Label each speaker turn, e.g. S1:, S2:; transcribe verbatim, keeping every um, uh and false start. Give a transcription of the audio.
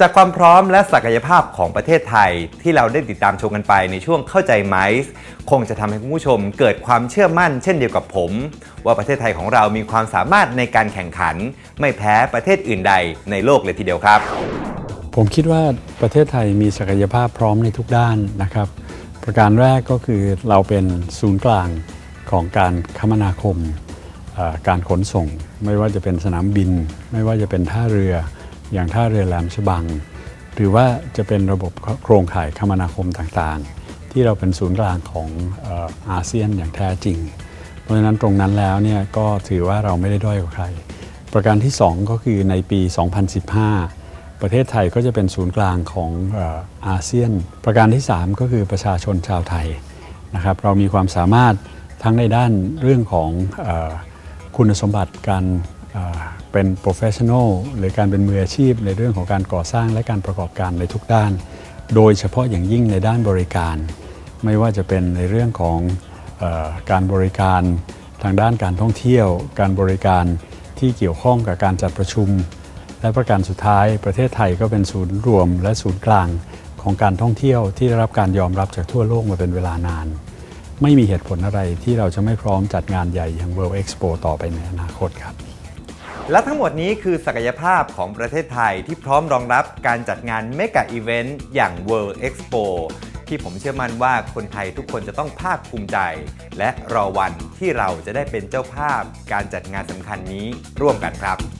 S1: จากความพร้อมและศักยภาพของประเทศไทยที่เราได้ติดตามชมกันไปในช่วงเข้าใจไมซ์คงจะทำให้คุณผู้ชมเกิดความเชื่อมั่นเช่นเดียวกับผมว่าประเทศไทยของเรามีความสามารถในการแข่งขันไม่แพ้ประเทศอื่นใดในโลกเลยทีเดียวครับ
S2: ผมคิดว่าประเทศไทยมีศักยภาพพร้อมในทุกด้านนะครับประการแรกก็คือเราเป็นศูนย์กลางของการคมนาคมการขนส่งไม่ว่าจะเป็นสนามบินไม่ว่าจะเป็นท่าเรืออย่างท่าเรือแหลมฉบังหรือว่าจะเป็นระบบโครงข่ายคมนาคมต่างๆที่เราเป็นศูนย์กลางของอาเซียนอย่างแท้จริงเพราะฉะนั้นตรงนั้นแล้วเนี่ยก็ถือว่าเราไม่ได้ด้อยกว่าใครประการที่สองก็คือในปีสองพันสิบห้าประเทศไทยก็จะเป็นศูนย์กลางของอาเซียนประการที่สามก็คือประชาชนชาวไทยนะครับเรามีความสามารถทั้งในด้านเรื่องของคุณสมบัติการเป็น professional หรือการเป็นมืออาชีพในเรื่องของการก่อสร้างและการประกอบการในทุกด้านโดยเฉพาะอย่างยิ่งในด้านบริการไม่ว่าจะเป็นในเรื่องของเอ่อการบริการทางด้านการท่องเที่ยวการบริการที่เกี่ยวข้องกับการจัดประชุมและประการสุดท้ายประเทศไทยก็เป็นศูนย์รวมและศูนย์กลางของการท่องเที่ยวที่ได้รับการยอมรับจากทั่วโลกมาเป็นเวลานานไม่มีเหตุผลอะไรที่เราจะไม่พร้อมจัดงานใหญ่อย่าง World Expo ต่อไปในอนาคตครับ
S1: และทั้งหมดนี้คือศักยภาพของประเทศไทยที่พร้อมรองรับการจัดงานเมกะอีเวนต์อย่าง World Expo ที่ผมเชื่อมั่นว่าคนไทยทุกคนจะต้องภาคภูมิใจและรอวันที่เราจะได้เป็นเจ้าภาพการจัดงานสำคัญนี้ร่วมกันครับ